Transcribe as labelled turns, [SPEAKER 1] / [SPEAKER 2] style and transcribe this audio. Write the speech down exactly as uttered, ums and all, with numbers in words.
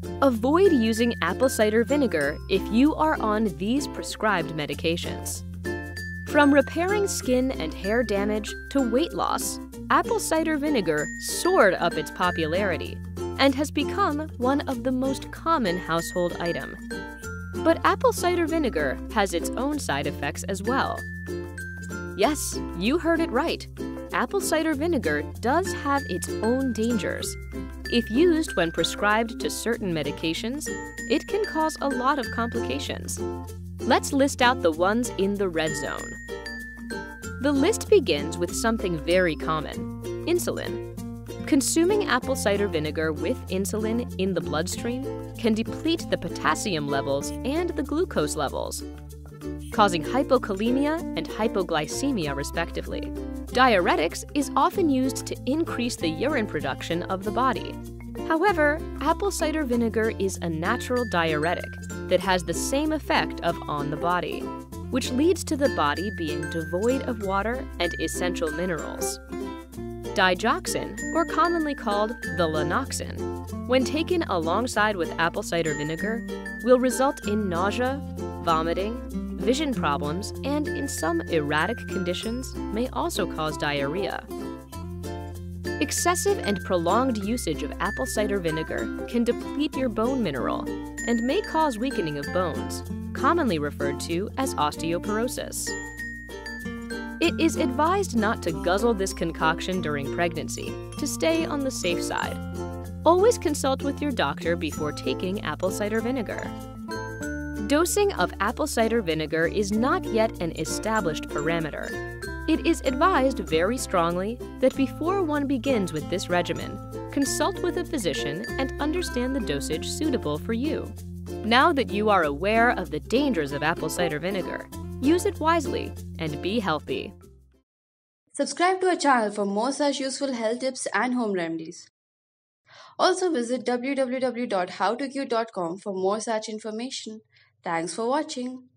[SPEAKER 1] Avoid using apple cider vinegar if you are on these prescribed medications. From repairing skin and hair damage to weight loss, apple cider vinegar soared up its popularity and has become one of the most common household items. But apple cider vinegar has its own side effects as well. Yes, you heard it right. Apple cider vinegar does have its own dangers. If used when prescribed to certain medications, it can cause a lot of complications. Let's list out the ones in the red zone. The list begins with something very common: insulin. Consuming apple cider vinegar with insulin in the bloodstream can deplete the potassium levels and the glucose levels, causing hypokalemia and hypoglycemia respectively. Diuretics is often used to increase the urine production of the body. However, apple cider vinegar is a natural diuretic that has the same effect of on the body, which leads to the body being devoid of water and essential minerals. Digoxin, or commonly called the lanoxin, when taken alongside with apple cider vinegar, will result in nausea, vomiting, vision problems, and in some erratic conditions may also cause diarrhea. Excessive and prolonged usage of apple cider vinegar can deplete your bone mineral and may cause weakening of bones, commonly referred to as osteoporosis. It is advised not to guzzle this concoction during pregnancy to stay on the safe side. Always consult with your doctor before taking apple cider vinegar. Dosing of apple cider vinegar is not yet an established parameter. It is advised very strongly that before one begins with this regimen, consult with a physician and understand the dosage suitable for you. Now that you are aware of the dangers of apple cider vinegar, use it wisely and be healthy.
[SPEAKER 2] Subscribe to our channel for more such useful health tips and home remedies. Also visit w w w dot how to cure dot com for more such information. Thanks for watching.